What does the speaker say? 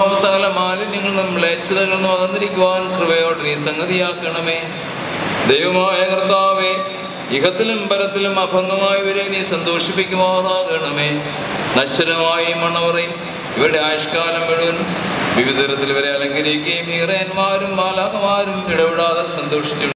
സകല മാലിന്യങ്ങൾ മ്ലേച്ഛതകളിൽ നിന്നും അകന്നിരിക്കുവാൻ കൃപയോട് നീ സംഗതിയാക്കണമേ. ദൈവമായ കർത്താവേ, ഇഹത്തിലും പരത്തിലും അഭംഗമായവരെ നീ സന്തോഷിപ്പിക്കുമാറാകണമേ. നശ്വരമായ മണവറയിൽ ഇവരുടെ ആയുഷ്കാലം മുഴുവൻ വിവിധ തരത്തിൽ ഇവരെ അലങ്കരിക്കുകയും ഈറയന്മാരും മാലാഖമാരും ഇടപെടാതെ സന്തോഷിച്ചു